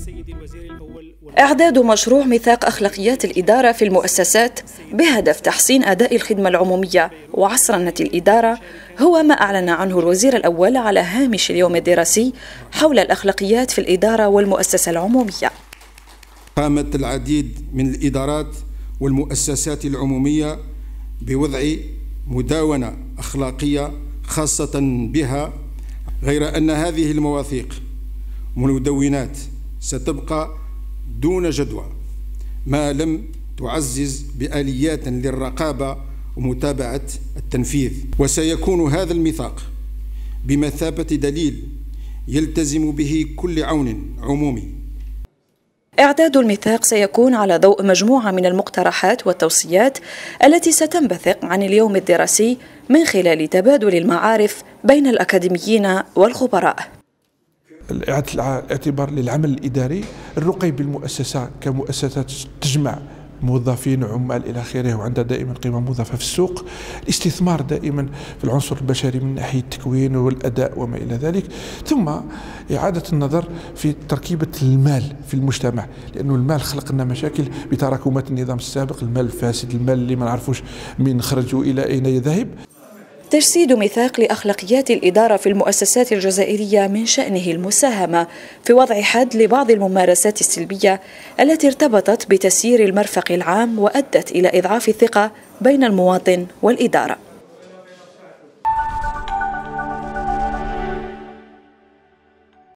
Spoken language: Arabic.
إعداد مشروع ميثاق أخلاقيات الإدارة في المؤسسات بهدف تحسين أداء الخدمة العمومية وعصرنة الإدارة هو ما أعلن عنه الوزير الأول على هامش اليوم الدراسي حول الأخلاقيات في الإدارة والمؤسسة العمومية. قامت العديد من الإدارات والمؤسسات العمومية بوضع مدونة أخلاقية خاصة بها، غير أن هذه المواثيق مدونات ستبقى دون جدوى ما لم تعزز بآليات للرقابة ومتابعة التنفيذ، وسيكون هذا الميثاق بمثابة دليل يلتزم به كل عون عمومي. إعداد الميثاق سيكون على ضوء مجموعة من المقترحات والتوصيات التي ستنبثق عن اليوم الدراسي من خلال تبادل المعارف بين الأكاديميين والخبراء. إعادة الاعتبار للعمل الإداري، الرقي بالمؤسسة كمؤسسات تجمع موظفين وعمال إلى آخره وعندها دائما قيمة مضافة في السوق، الاستثمار دائما في العنصر البشري من ناحية التكوين والأداء وما إلى ذلك، ثم إعادة النظر في تركيبة المال في المجتمع، لأنه المال خلق لنا مشاكل بتراكمات النظام السابق، المال الفاسد، المال اللي ما نعرفوش من خرج إلى أين يذهب. تجسيد ميثاق لأخلاقيات الإدارة في المؤسسات الجزائرية من شأنه المساهمة في وضع حد لبعض الممارسات السلبية التي ارتبطت بتسيير المرفق العام وأدت إلى إضعاف الثقة بين المواطن والإدارة.